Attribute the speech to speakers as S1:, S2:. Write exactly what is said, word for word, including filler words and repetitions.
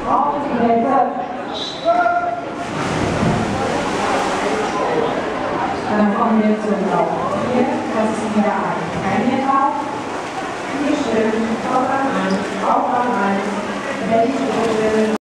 S1: Auf die Plätze. Dann kommen wir zum Lauf vier. Das ist wieder ein Einheitlauf. Vier Schritt, Vorgang eins, Aufwand eins, Welche